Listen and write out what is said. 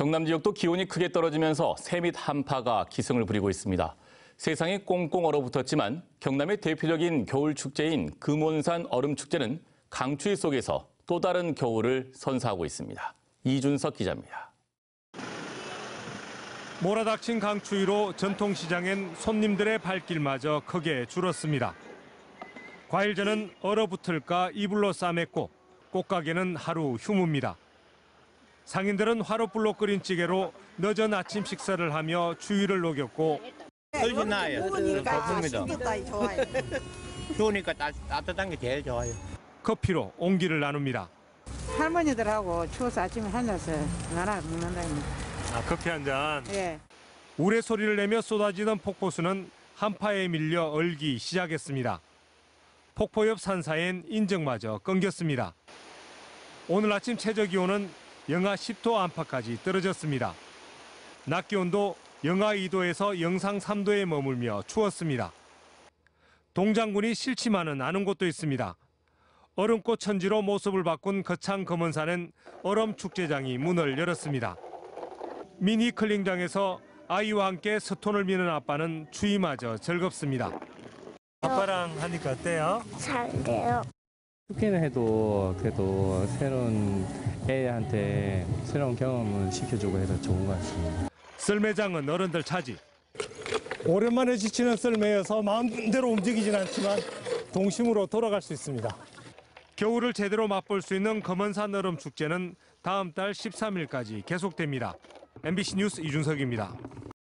경남 지역도 기온이 크게 떨어지면서 새 및 한파가 기승을 부리고 있습니다. 세상이 꽁꽁 얼어붙었지만 경남의 대표적인 겨울 축제인 금온산 얼음축제는 강추위 속에서 또 다른 겨울을 선사하고 있습니다. 이준석 기자입니다. 몰아닥친 강추위로 전통시장엔 손님들의 발길마저 크게 줄었습니다. 과일전은 얼어붙을까 이불로 싸맸고 꽃가게는 하루 휴무입니다. 상인들은 화롯불로 끓인 찌개로 늦은 아침 식사를 하며 추위를 녹였고 훨씬 나아요. 추우니까 좋습니다. 좋아요. 추우니까 따뜻한 게 제일 좋아요. 커피로 온기를 나눕니다. 할머니들하고 추워서 아침에 한잔서 나눠 먹는다입니다. 커피 한 잔. 예. 우레 소리를 내며 쏟아지던 폭포수는 한파에 밀려 얼기 시작했습니다. 폭포 옆 산사엔 인적마저 끊겼습니다. 오늘 아침 최저 기온은 영하 10도 안팎까지 떨어졌습니다. 낮 기온도 영하 2도에서 영상 3도에 머물며 추웠습니다. 동장군이 싫지만은 않은 곳도 있습니다. 얼음꽃 천지로 모습을 바꾼 거창 금원산은 얼음 축제장이 문을 열었습니다. 미니 클링장에서 아이와 함께 스톤을 미는 아빠는 추위마저 즐겁습니다. 아빠랑 하니까 어때요? 잘 돼요. 춥기는 해도 그래도 새로운 애한테 새로운 경험을 시켜주고 해서 좋은 것 같습니다. 썰매장은 어른들 차지. 오랜만에 지치는 썰매여서 마음대로 움직이진 않지만 동심으로 돌아갈 수 있습니다. 겨울을 제대로 맛볼 수 있는 금원산 얼음 축제는 다음 달 13일까지 계속됩니다. MBC 뉴스 이준석입니다.